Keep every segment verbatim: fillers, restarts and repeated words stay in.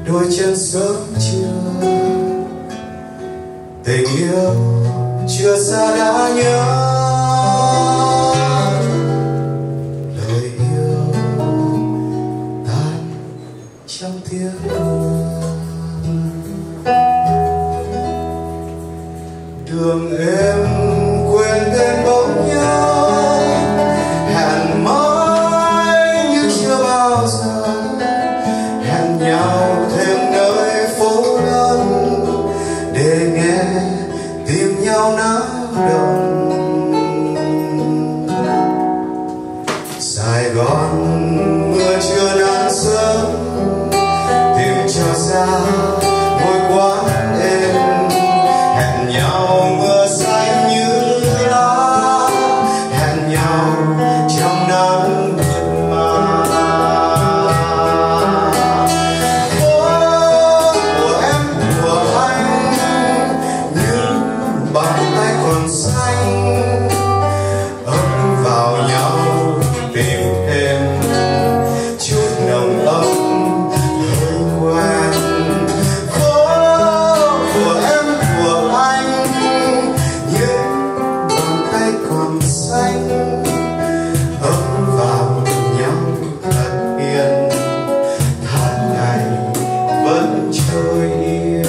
đôi chân sớm trưa, tình yêu chưa xa đã nhớ lời yêu tan trong tiếng mưa. Đường em quên tên bóng nhớ, hẹn mãi như chưa bao giờ, hẹn nhau thêm nơi phố đông để nghe tìm nhau náo động. Sài Gòn mưa chưa nắng sớm, tìm cho xa ngôi quán em, hẹn nhau mưa xanh như lá, hẹn nhau trong nắng mượt mà. Phố của em của anh như bàn tay còn xanh, ấm vào nhau tìm thêm chút nồng ấm hơi quen. Phố của em của anh như bàn tay còn xanh, ấm vào nhau thật yên, tháng ngày vẫn trôi yên.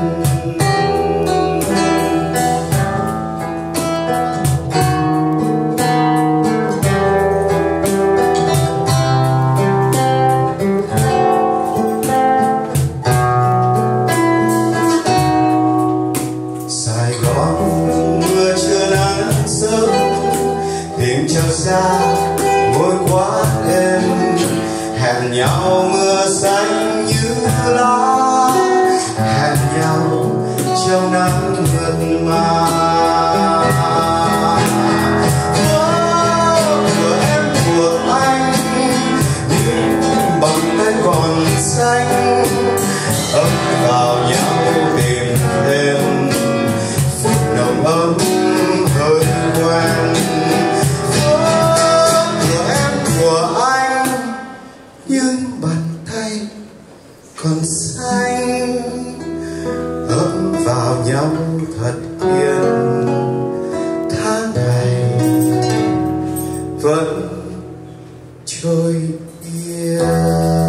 Sài Gòn mưa chưa nắng sớm, tìm cho xa ngôi quán em, hẹn nhau mưa xanh như lá, hẹn nhau trong nắng mượt mà. Phố của em của anh như bàn tay còn xanh, ấm vào nhau tìm thêm nồng ấm hơi quen. Phố của em của anh như bàn tay còn xanh, ấm vào nhau thật yên, tháng ngày vẫn trôi yên.